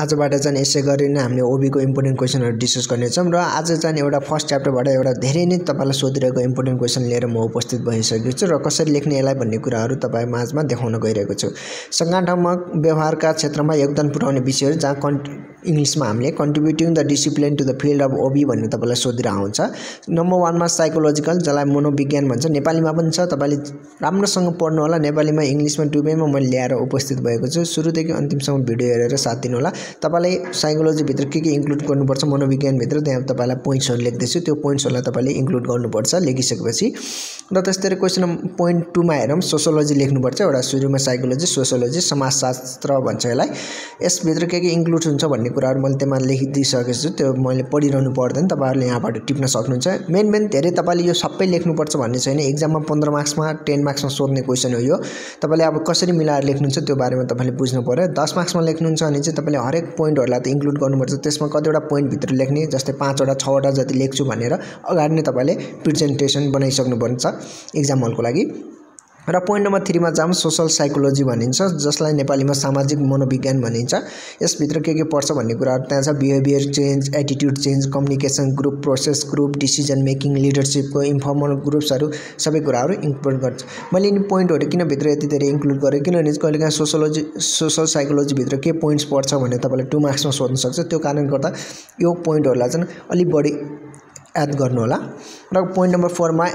आजबाट चाहिँ यसै गरी नै हामीले ओबीको इम्पोर्टेन्ट क्वेशनहरु डिस्कस गर्नेछौं र आज चाहिँ एउटा फर्स्ट च्याप्टरबाट एउटा धेरै नै तपाईलाई सोधिरहेको इम्पोर्टेन्ट क्वेशन लिएर म उपस्थित भइसकेको छु र कसरी लेख्ने यसलाई भन्ने कुराहरु तपाई माझमा देखाउन गइरहेको छु। संज्ञानात्मक व्यवहारका क्षेत्रमा योगदान पुर्याउने विषयहरु जहाँ इंग्लिशमा हामीले contributing the discipline to the field of OB भन्ने तपाईलाई सोधिरहेको हुन्छ। नम्बर 1 मा साइकोलोजिकल जसलाई मनोविज्ञान भन्छ, नेपालीमा पनि छ, तपाईले राम्रोसँग पढ्नु होला। नेपालीमा इंग्लिशमा दुवैमा मैले ल्याएर उपस्थित भएको छु। सुरुदेखि अन्तिमसम्म भिडियो हेरेर साथ दिनु होला। तपाईलाई साइकोलोजी भित्र के इन्क्लुड गर्नुपर्छ, मनोविज्ञान भित्र त्यहाँ तपाईलाई पोइन्ट्सहरु लेख्दैछु, त्यो पोइन्ट्सहरुलाई तपाईले इन्क्लुड गर्नुपर्छ लेखिसकेपछि। र त्यसैले क्वेशन पोइन्ट 2 मा हेरौं, सोशियोलोजी लेख्नुपर्छ। एउटा सुरुमा साइकोलोजी, सोशियोलोजी, समाजशास्त्र भन्छ यसलाई। यस भित्र के इन्क्लुड हुन्छ भन्ने कुराहरु मैले त्यहाँ लेखिदिसकेको छु, त्यो मैले पढिरहनु पर्दैन, तपाईहरुले यहाँबाट टिप्न सक्नुहुन्छ। मेन धेरै तपाईले यो सबै लेख्नुपर्छ भन्ने छैन। एक्जाममा 15 मार्क्समा 10 मार्क्समा सोध्ने क्वेशन हो यो। तपाईले अब कसरी मिलाएर लेख्नुहुन्छ त्यो बारेमा तपाईले बुझ्नु पर्यो। 10 मार्क्समा लेख्नुहुन्छ भने चाहिँ तपाईले हरेक पोइन्टहरुलाई त इन्क्लुड गर्नुपर्छ। त्यसमा कतिवटा पोइन्ट भित्र लेख्ने, जस्तै 5 वटा 6 वटा जति लेख्छु भनेर अगाडि नै तपाईले प्रेजेन्टेसन बनाइसक्नुपर्छ एक्जाम हलको लागि। र पोइन्ट नम्बर 3 मा जाम, सोशल साइकोलोजी भनिन्छ, जसलाई नेपालीमा सामाजिक मनोविज्ञान भनिन्छ। यस भित्र के पर्छ भन्ने कुराहरु त्यहाँ छ। Behaviour change, attitude change, communication, group process, group decision making, लिडरशिपको इन्फर्मल ग्रुप्सहरु सबै कुराहरु इन्क्लुड गर्छ। मैले यिनी पोइन्टहरु किन भित्र यति धेरै इन्क्लुड गरे किनभने कहिलेकाहीँ सोशल साइकोलोजी भित्र के पोइन्ट्स पर्छ भने तपाईले 2 मार्क्समा सोध्न सक्छ। त्यो कारणले गर्दा यो पोइन्टहरुलाई चाहिँ अलि बढी याद गर्नु होला। र पोइन्ट नम्बर 4 मा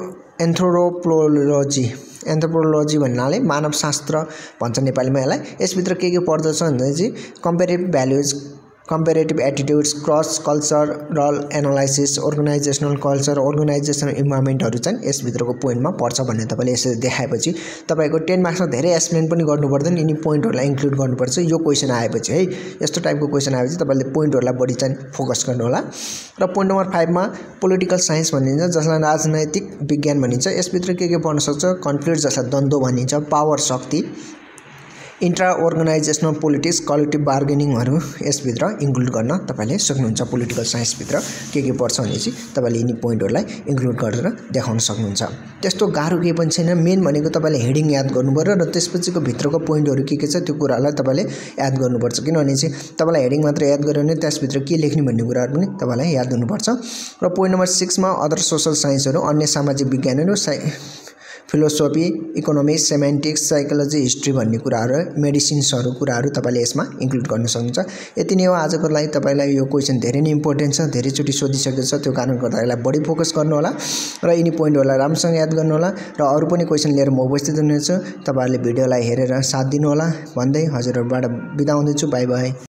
एन्थ्रोपोलोजी भन्नाले मानवशास्त्र भन्छ नेपालीमा यसलाई। यसभित्र के पर्दछ भन्दा चाहिँ comparative values, comparative attitudes, cross cultural analysis, organisational culture, organisational इन्भाइरोमेन्टहरु चाहिँ यसभित्रको पोइन्टमा पर्छ भन्ने तपाईले यसरी देखाएपछि तपाईको 10 मार्क्समा धेरै एक्सप्लेन पनि गर्नु पर्दैन, यिनी पोइन्टहरुलाई इन्क्लुड गर्नुपर्छ। यो क्वेशन आएपछि है, यस्तो टाइपको क्वेशन आएपछि तपाईले पोइन्टहरुलाई बढी चाहिँ फोकस गर्नु होला। र पोइन्ट नम्बर 5 मा पोलिटिकल साइन्स भनिन्छ, जसलाई राजनैतिक विज्ञान भनिन्छ। यसभित्र के पर्न सक्छ, कन्फ्लिक्ट जसलाई द्वन्द्व भनिन्छ, पावर शक्ति, इन्ट्रा अर्गनाइजेसनल पोलिटिक्स, कलेक्टिभ बार्गेनिङहरु यसभित्र इन्क्लुड गर्न तपाईले सक्नुहुन्छ। पोलिटिकल साइन्स भित्र के पर्छ भनेपछि तपाईले यिनी पोइन्टहरुलाई इन्क्लुड गरेर देखाउन सक्नुहुन्छ। त्यस्तो गाह्रो केही पनि छैन। मेन भनेको तपाईले हेडिङ याद गर्नुपर्यो र त्यसपछिको भित्रको पोइन्टहरु के छ त्यो कुरालाई तपाईले याद गर्नुपर्छ। किनभने चाहिँ तपाईलाई हेडिङ मात्र याद गर्यो भने त्यसभित्र के लेख्ने भन्ने कुराहरु पनि तपाईलाई याद हुनुपर्छ। र पोइन्ट नम्बर 6 मा अदर सोशल साइन्सहरु, अन्य सामाजिक विज्ञानहरु, philosophy, economics, semantics, psychology, history भन्ने कुराहरु, मेडिसिन्सहरु कुराहरु तपाईले यसमा इन्क्लुड गर्न सक्नुहुन्छ। यति नै हो आजको लागि। तपाईलाई यो क्वेशन धेरै नै इम्पोर्टेन्ट छ, धेरै चोटी सोधिसकेको छ, त्यो कारणले गर्दा यसलाई बढी फोकस गर्नु होला र यिनी पोइन्टहरुलाई राम्रोसँग याद गर्नु होला। र अरु पनि क्वेशन लिएर म उपस्थित हुनेछु। तपाईहरुले भिडियोलाई हेरेर साथ दिनु होला भन्दै हजुरहरुबाट बिदा हुँदैछु। Bye bye.